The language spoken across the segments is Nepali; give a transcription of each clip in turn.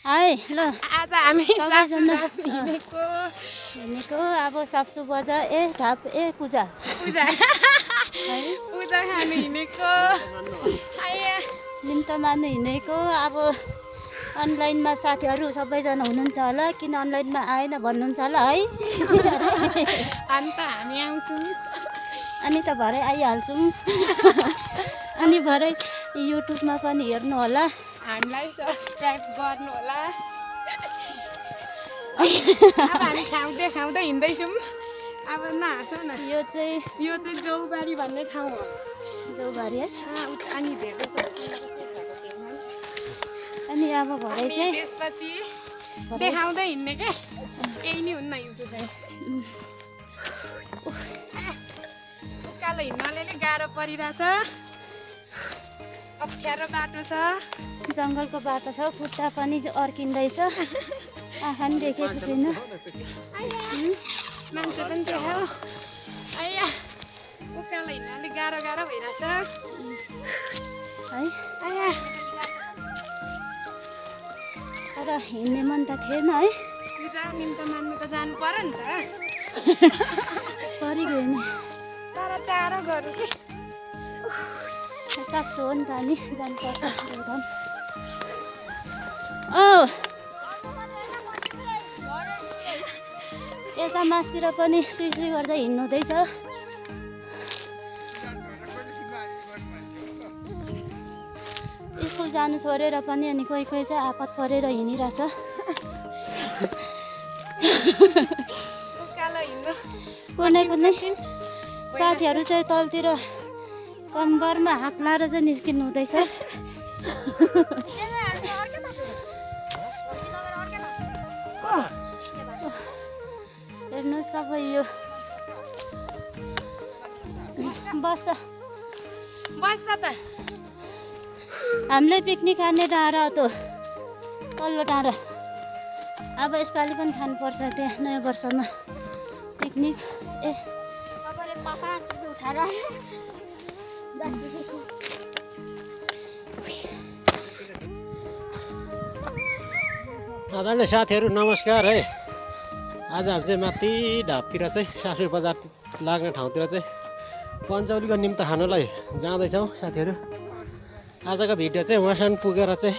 है ल आज हामी हिँडेको अब साप्सु बजार ढाप पूजा खानु हिँडेको निम्ता मान्नु हिँडेको। अब अनलाइनमा साथीहरू सबैजना हुनुहुन्छ होला, किन अनलाइनमा आएन भन्नुहुन्छ होला है। अन्त हामी आउँछौँ अनि त भरे आइहाल्छौँ। अनि भरे युट्युबमा पनि हेर्नु होला, हामीलाई सब्सक्राइब गर्नु होला। अब हामी खाउँदै हिँड्दैछौँ। अब नहाँसौ न। यो चाहिँ जौबारी भन्ने ठाउँ हो। जौबारी है। अनि धेरै अनि अब भरे चाहिँ त्यसपछि देखाउँदै हिँड्ने क्या, केही नि हुन्न हिउँदो चाहिँ। उकालो हिँड्नले गाह्रो परिरहेछ, अप्ठ्यारो बाटो छ, जङ्गलको बाटो छ, खुट्टा पनि अर्किँदैछ। आँखा नि देखेको छैन, मान्छे पनि देखाऊ। आया उकालो हिँड्नले गाह्रो भइरहेछ है। आया तर हिँड्ने मन त थिएन है। पूजा निम्ता मान्नु त जानु पर्यो नि त। परिगयो नि, तर टाढो गरौँ कि सक्छु हो नि त नि जानुपर्छ। यता मासतिर पनि सुई गर्दै हिँड्नु हुँदैछ। स्कुल जानु छोडेर पनि अनि कोही चाहिँ आपत परेर हिँडिरहेछ। कुनै साथीहरू चाहिँ तलतिर कम्बरमा हात लाएर चाहिँ निस्किनु हुँदैछ। हेर्नुहोस् सबै यो बस्छ त। हामीले पिकनिक खाने डाँडा हो त, तल्लो डाँडा। अब यसपालि पनि खानुपर्छ त्यहाँ नयाँ वर्षमा पिकनिक। आदरणीय साथीहरू नमस्कार है। आज हामी चाहिँ माथि ढापतिर चाहिँ सासु बजार लाग्ने ठाउँतिर चाहिँ पन्चौलीको निम्ता खानलाई जाँदैछौँ साथीहरू। आजको भिडियो चाहिँ वहाँसम्म पुगेर चाहिँ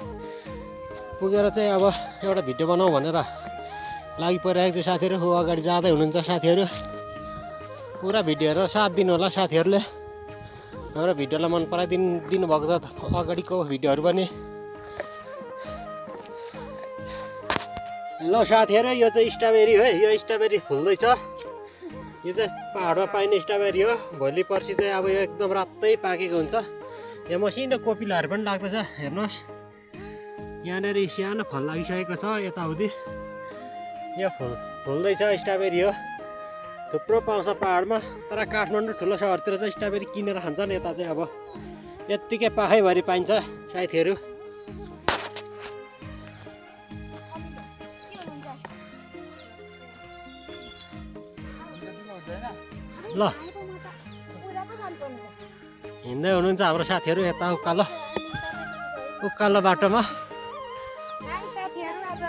अब एउटा भिडियो बनाऊ भनेर लागि परिरहेको छ साथीहरू। ऊ अगाडि जाँदै हुनुहुन्छ साथीहरू। पुरा भिडियो हेरेर साथ दिनु होला साथीहरूले। हाम्रो भिडियोलाई मन पराइदिनु भएको छ अगाडिको भिडियोहरू पनि। ल साथीहरू, यो चाहिँ स्ट्रबेरी हो। यो स्ट्रबेरी फुल्दैछ। यो चाहिँ पाहाडमा पाइने स्ट्रबेरी हो। भोलि पर्सि चाहिँ अब यो एकदम रातै पाकेको हुन्छ। यहाँ मसिनो कोपिलाहरू पनि लाग्दैछ, हेर्नुहोस्। यहाँनिर सानो फल लागिसकेको छ यताउति। यो फुल्दैछ, स्ट्रबेरी हो। थुप्रो पाउँछ पाहाडमा, तर काठमाडौँ ठुलो सहरतिर चाहिँ स्ट्रबेरी किनेर खान्छन्। यता चाहिँ अब यत्तिकै पाखैभरि पाइन्छ साथीहरू। ल हिँड्दै हुनुहुन्छ हाम्रो साथीहरू यता उकालो बाटोमा। साथीहरू आज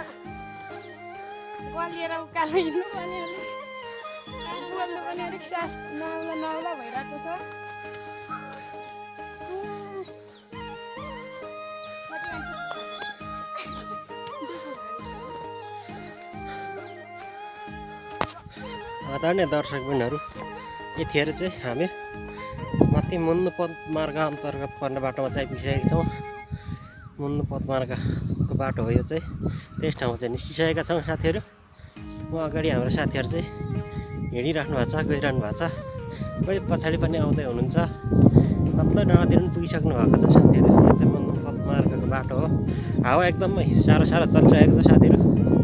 गलिएर उकालो हिँड्नु पनि बोल्नु पनि अलिक सास नौला भइरहेको छ। आदरणीय दर्शकबिनहरू, यतिखेर चाहिँ हामी माथि मुन्नु पदमार्ग अन्तर्गत पर्ने बाटोमा चाहिँ आइपुगिसकेका छौँ। मुन्नु पदमार्गको बाटो हो यो चाहिँ। त्यस ठाउँमा चाहिँ निस्किसकेका छौँ साथीहरू। उहाँ अगाडि हाम्रो साथीहरू चाहिँ हिँडिराख्नु भएको छ, गइरहनु भएको छ। कोही पछाडि पनि आउँदै हुनुहुन्छ। कत्लो डाँडातिर पनि पुगिसक्नु भएको छ साथीहरू। यो चाहिँ मुन्नु पदमार्गको बाटो हो। हावा एकदमै साह्रो चलिरहेको छ साथीहरू।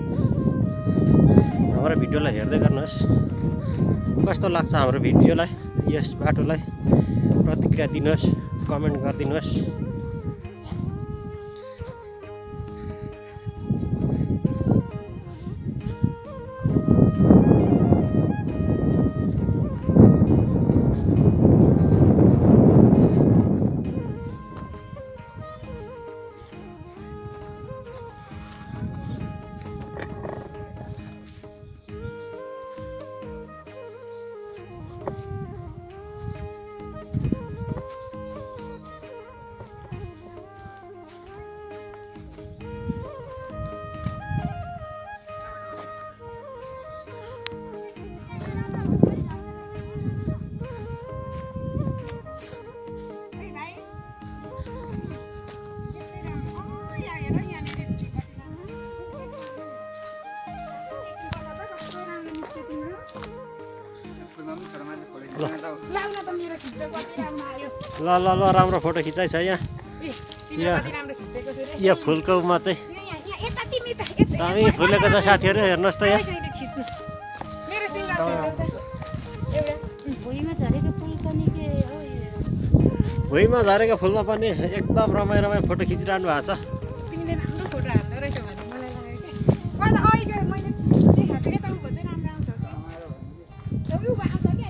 हाम्रो भिडियोलाई हेर्दै गर्नुहोस्, कस्तो लाग्छ हाम्रो भिडियोलाई, यस बाटोलाई प्रतिक्रिया दिनुहोस्, कमेन्ट गरिदिनुहोस्। ल ल ल राम्रो फोटो खिचाइ छ यहाँ यो फुलकोमा चाहिँ दामी फुलेको छ साथीहरू हेर्नुहोस् त यहाँ भुइँमा झरेको फुलमा पनि एकदम रमाइ रमाइ फोटो खिचिरहनु भएको छ तिमीले राम्रो फोटो हाल्दो रहेछ भने मलाई लाग्यो के अनि अहिले मैले देखाएको यता उभो चाहिँ राम्रो आउँछ कि उभो आउँछ कि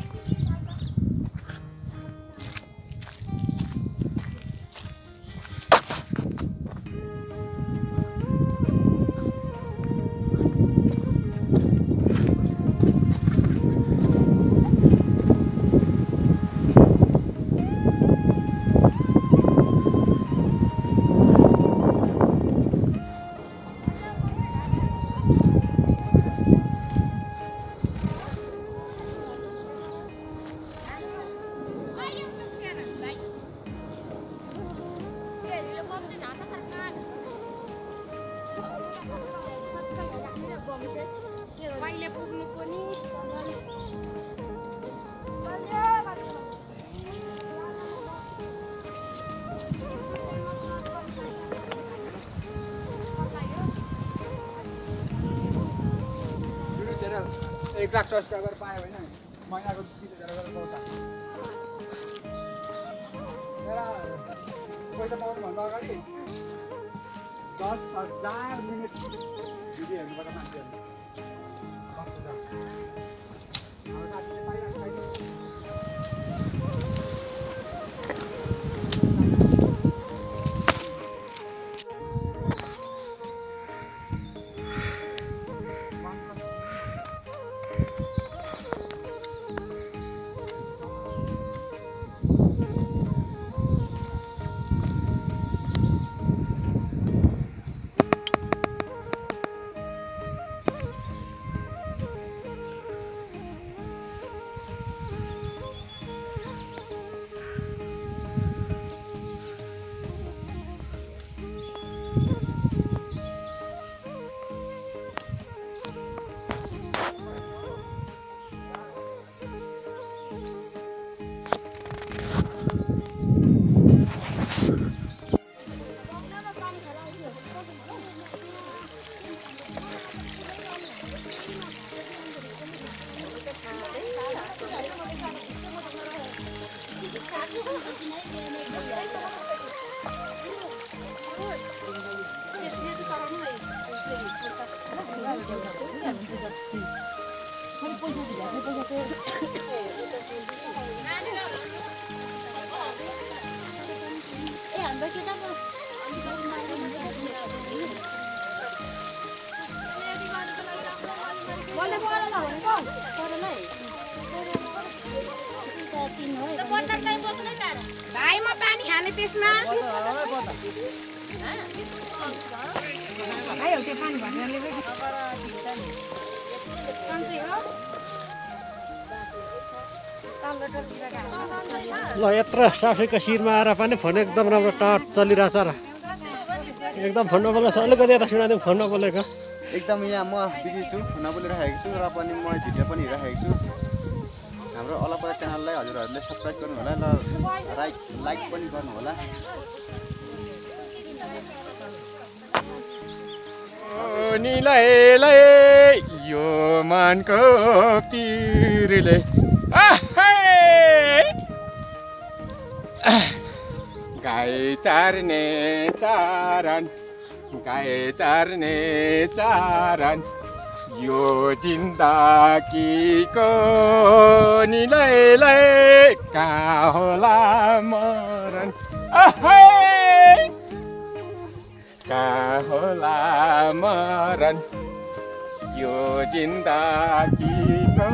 अहिले पुग्नु पनि एक लाख सब्सक्राइबर पायो भने महिनाको 30,000 गरेर पाउँछ पैसा पाउनुभन्दा अगाडि 10,000 मिनट भिडियो हेर्नुपर्छ मान्छेहरूले भाइ म पानी खाने त्यसमा भाइ हो त्यो पानी भर्नेले ल यत्रो साफीको शिरमा आएर पनि फोन एकदम राम्रो टच चलिरहेछ र एकदम फोन नबोल्नुहोस् अलिकति यता सुनाइदिउँ फोन नबोलेको एकदम यहाँ म बिजी छु फोन बोलिरहेको छु र पनि म भिडियो पनि हेरिरहेको छु हाम्रो अलपा च्यानललाई हजुरहरूले सब्सक्राइब गर्नु होला ल लाइक पनि गर्नु होला निलै यो मानको पिरले गाई चार्ने चारन गाई चार्ने चारन यो जिन्दगीको निलै कहाँ होला मरण कहाँ होला मरण यो जिन्दगीको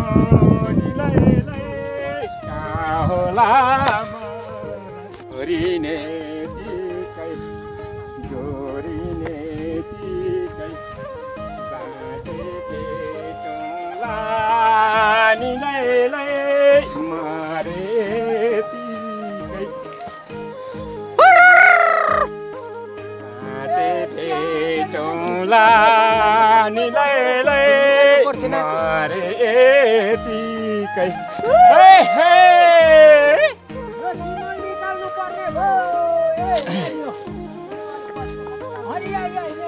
निलै कहाँ होला मरण गोरिने तिकै बाटे पेटौँला निलै मरे तिकै भेटौँला निलै मरे यतिकै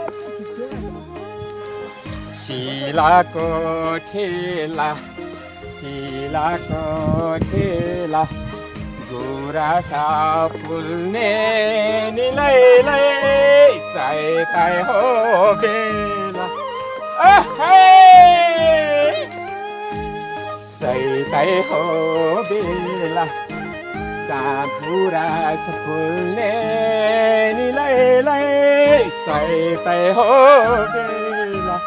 शिलाको ठेला शिलाको ठेला गुरासा फुल्ने निलैलै चाइताइ हो बेला चाइताइ हो बेला गुरास फुल्ने निलैलै चाइताइ हो बेला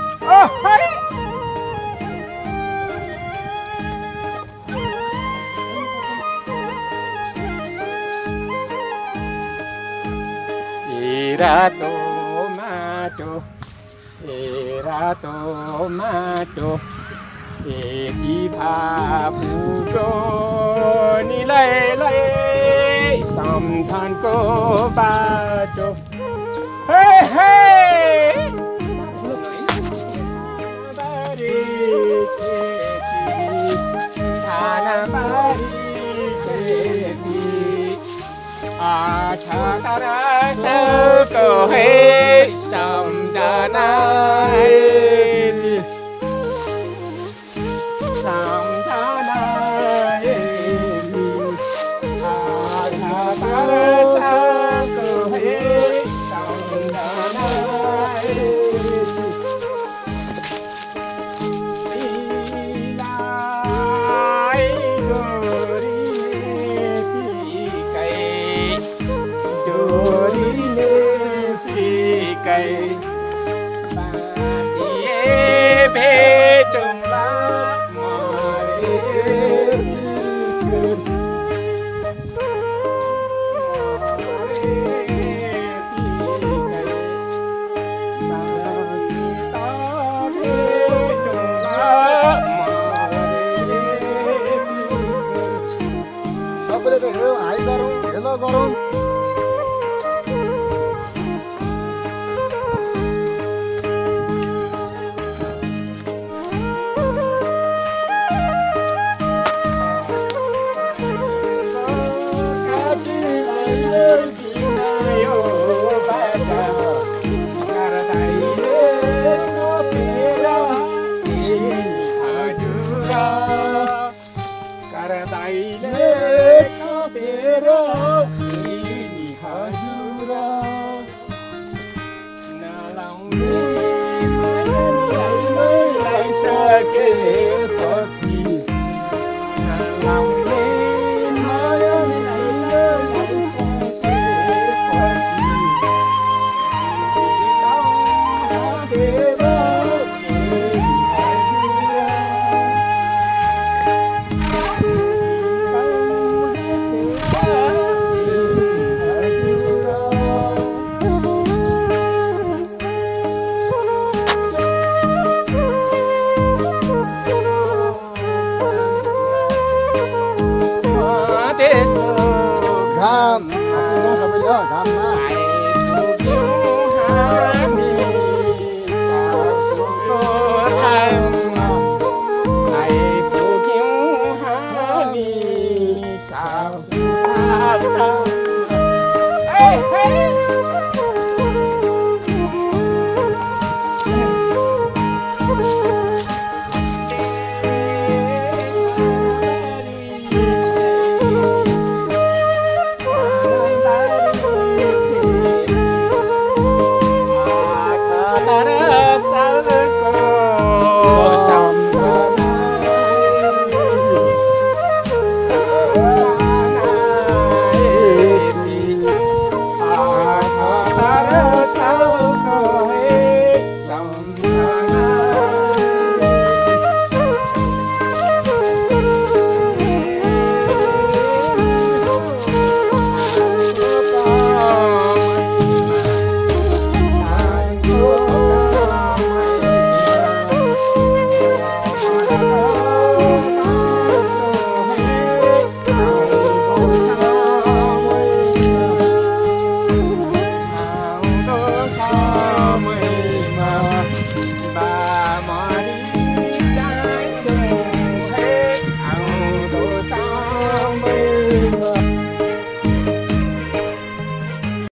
रातो माटो एकी भापुको निलैलै सम्झनको बाटो हे हे बारी खाना बारी सबको है सम्झना सम्झना सबको है सम्झना